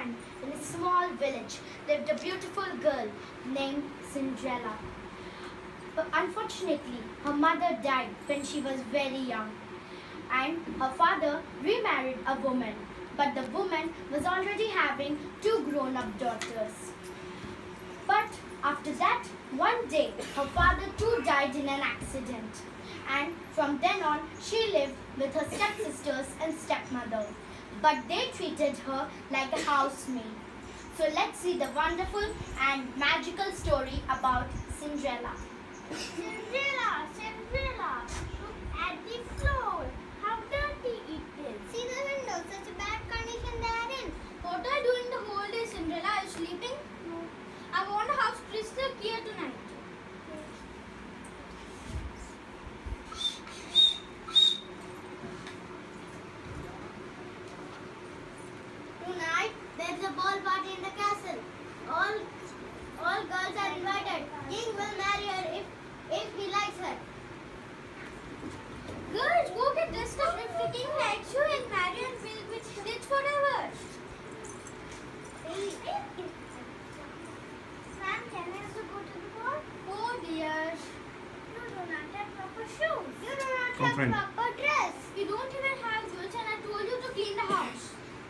time, in a small village, lived a beautiful girl named Cinderella. But unfortunately, her mother died when she was very young, and her father remarried a woman. But the woman was already having two grown-up daughters. But after that, one day, her father too died in an accident. And from then on, she lived with her stepsisters and stepmother. But they treated her like a housemaid. So let's see the wonderful and magical story about Cinderella. Cinderella, Cinderella, look at the floor. How dirty it is. See the window, such a bad condition they are in. What are you doing the whole day, Cinderella? Are you sleeping? No. I want a house crystal clear tonight. Tonight, there's a ball party in the castle. All girls are invited. King will marry her if he likes her. Girls, go get dressed up. If the king likes you, he'll marry and will be rich forever. Ma'am, can I also go to the ball? Oh dear. You do not have proper shoes. You do not have proper dress. You don't even have jewels, and I told you to clean the house.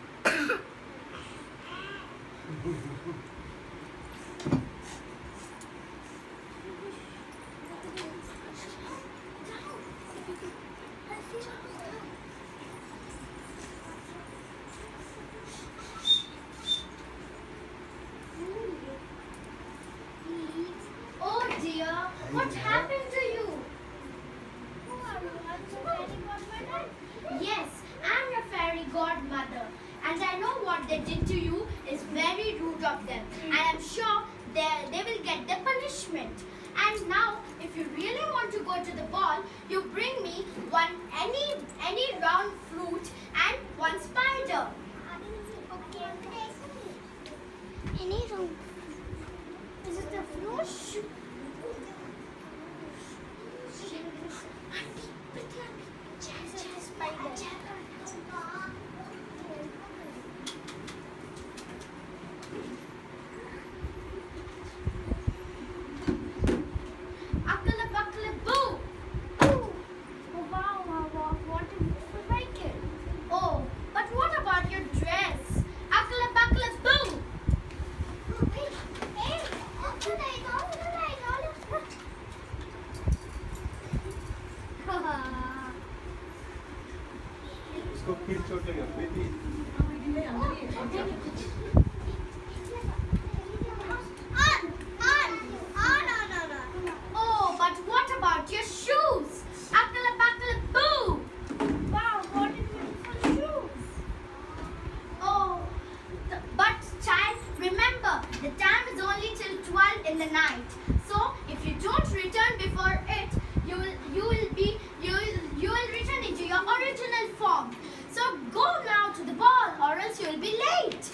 Oh dear, what happened to you? Who are you? Are you a fairy godmother? Yes, I'm your fairy godmother. And I know what they did to you is very rude of them. And I'm sure they will get the punishment. And now, if you really want to go to the ball, you bring me any round fruit and one spider. Okay. Any round? Is it the fruit? Oh, but what about your shoes? Boo! Wow, what beautiful shoes! Oh, but child, remember, the time is only till 12 in the night. So, if you don't return before it, you will return into your original form. So go now to the ball, or else you will be late.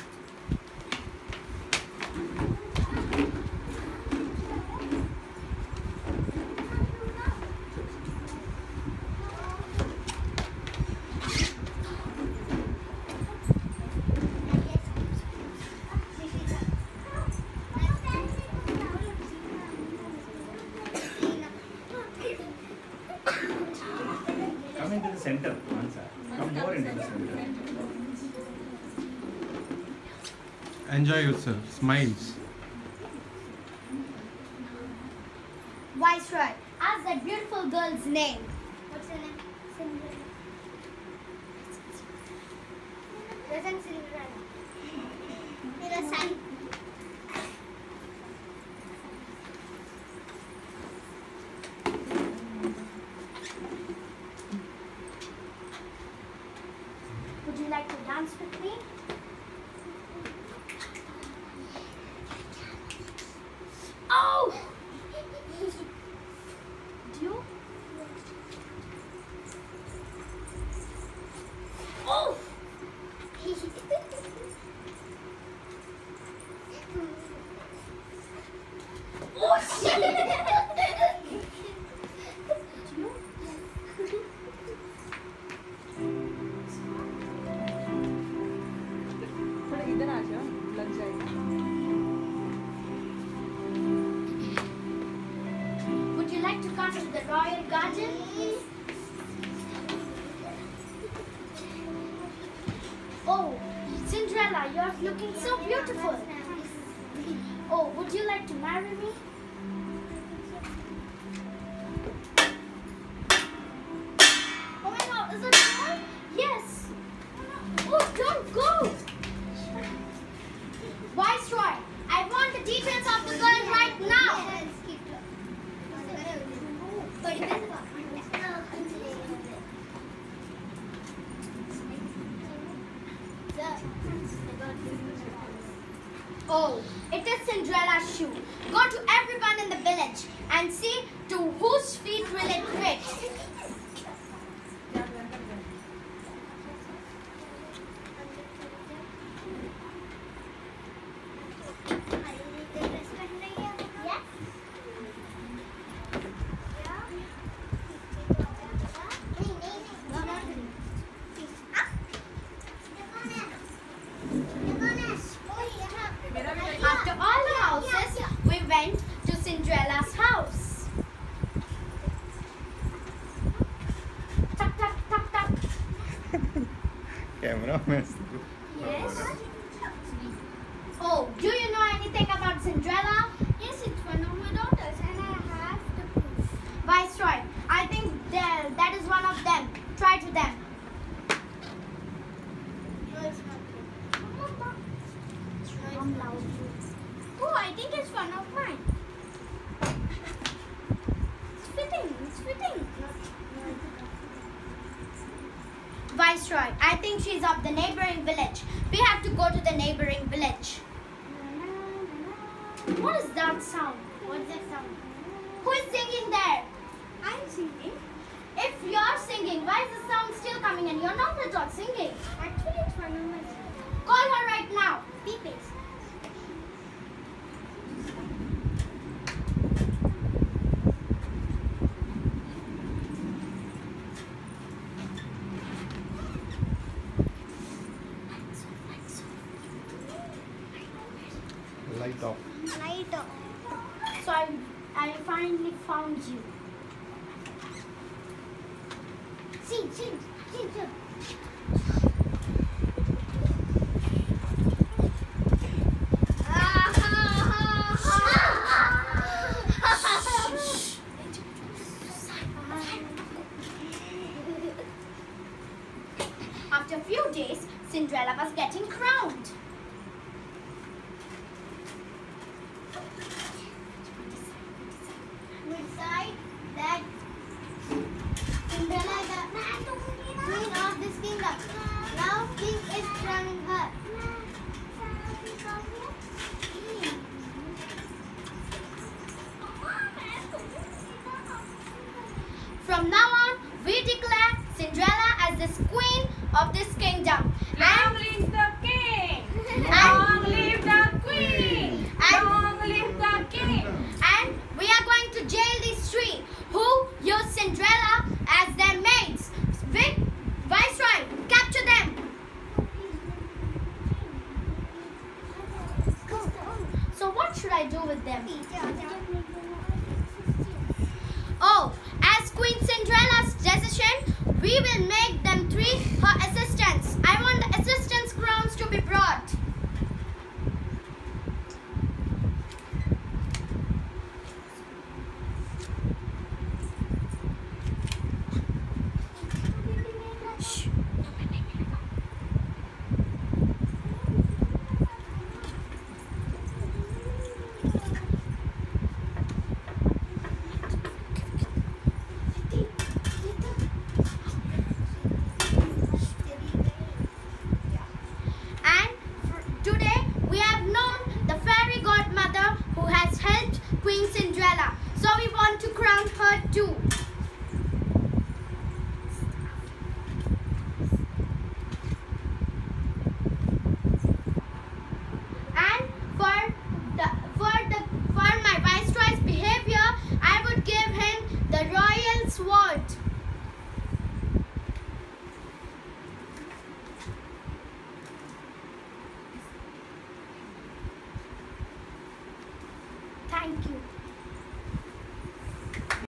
Come into the center, Manasa. Come more into the center. Enjoy yourself. Smiles. Viceroy, ask that beautiful girl's name. What's her name? Cinderella. Present Cinderella. Present. Would you like to dance with me? Oh! Do you? Oh! Oh shit! Do you? थोड़ा इधर आ जाओ Would you like to come to the royal garden? Oh, Cinderella, you're looking so beautiful. Oh, would you like to marry me? Oh my God, is it real? Yes. Oh, don't go. Viceroy, I want the details of the girl right now. Oh, it is Cinderella's shoe. Go to everyone in the village and see to whose feet will it fit. After all the houses, we went to Cinderella's house. Tap, tap, tap, tap. Camera mess. Yes. Oh, do you know anything about Cinderella? Yes, it's one of my daughters and I have the proof. Viceroy, I think that is one of them. Try to them. No, it's not true. I'm loud. Oh, I think it's one of mine. It's fitting. It's fitting. Viceroy, I think she's of the neighboring village. We have to go to the neighboring village. What is that sound? What's that sound? Who is singing there? I'm singing. If you're singing, why is the sound still coming and you're not at all singing? Actually, it's one of my Call her right now. peepees. Light off. Light off. So I finally found you. Sing. After a few days, Cinderella was getting crowned. Decide that Cinderella is the queen of this kingdom. Now king is crowning her. From now on, we declare Cinderella as this queen of this kingdom. Long live the king! And- Long live the queen! And- Long live the king! And we are going to jail these three who use Cinderella as their maids. Viceroy, capture them. So what should I do with them? Oh, as Queen Cinderella's decision, we will make them three her assistants. I want the assistants' crowns to be brought. Thank you.